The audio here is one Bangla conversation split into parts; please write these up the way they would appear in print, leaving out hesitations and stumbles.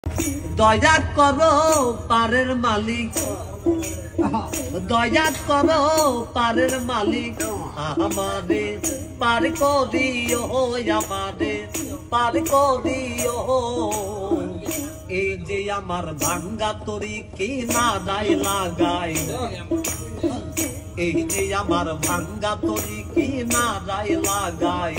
দয়া করো পারের মালিক, দয়া করো পারের মালিক, আমারে পার করিও, আমারে পার করিও। এই যে আমার ভাঙ্গা তরি কি না দায় লাগাই, এই যে আমার ভাঙ্গা তরি কি না দায় লাগাই।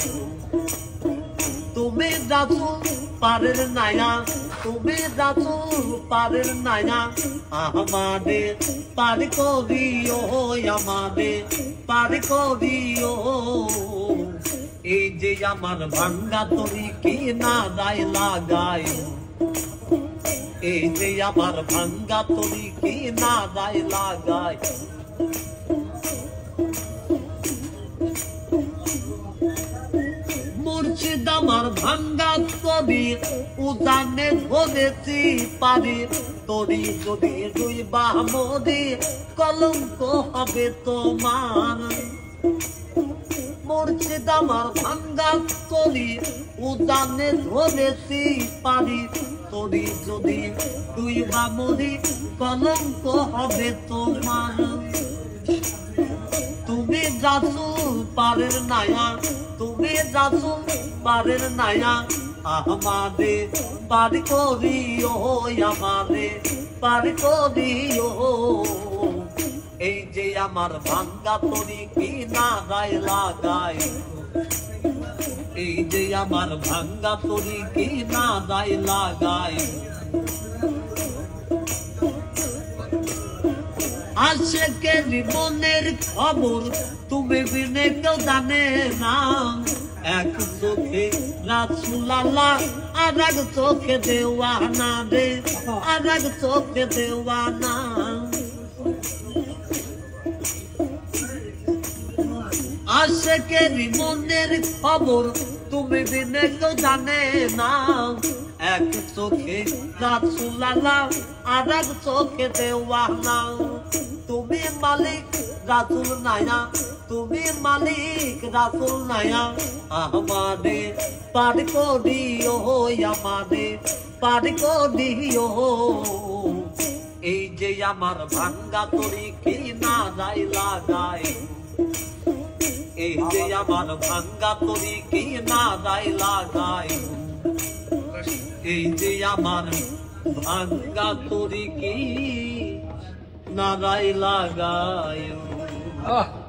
তুমি যাচ্ছো পারের নায়া, তুমি যাচ্ছো পারের নায়া, আমাদের পার করিও, আমাদের পার করিও। এই যে আমার ভাঙ্গা তরি কি না দায় লাগাই, এই যে আমার ভাঙ্গা তরি কি না দায় লাগাই। মুর্শিদ আমার ভাঙ্গা তরি উদানে ধরেছি পারি, তরি যদি দুই বামরি কলঙ্ক হবে তোমার। মুর্শিদ আমার ভাঙ্গা তরি উদানে ধরেছি পারি, তরি যদি দুই বামরি কলঙ্ক হবে তোমার। তুমি যাচ্ছো পারের নায়া, তুমি যাচ্ছো পারের নায়া, আমাদের পার করিও, আমাদের পার করিও। এই যে আমার ভাঙ্গা তরি কি না দায় লাগাই, এই যে আমার ভাঙ্গা তরি কি না দায় লাগাই। আশেকের জীবনের খবর তুমি বিনে কেউ জানে না, এক চোখে রাসূল আল্লাহ আর এক চোখে দেওয়ানা রে, আর এক চোখে দেওয়ানা। আশেকের মনের খবর তুমি বিনে কেউ জানে না, এক চোখে রাসূল আল্লাহ আর এক চোখে দেওয়ানা। তুমি মালিক রাসূল নায়া, তুমি মালিক রাসূল নায়া, আমাদের পার করিও, আমাদের পার করিও। এই যে আমার ভাঙ্গা তরি কি না দায় লাগাই, এই যে আমার ভাঙ্গা তরি কি না দায় লাগাই। এই যে আমার ভাঙ্গা তরি কি না দায় লাগাই।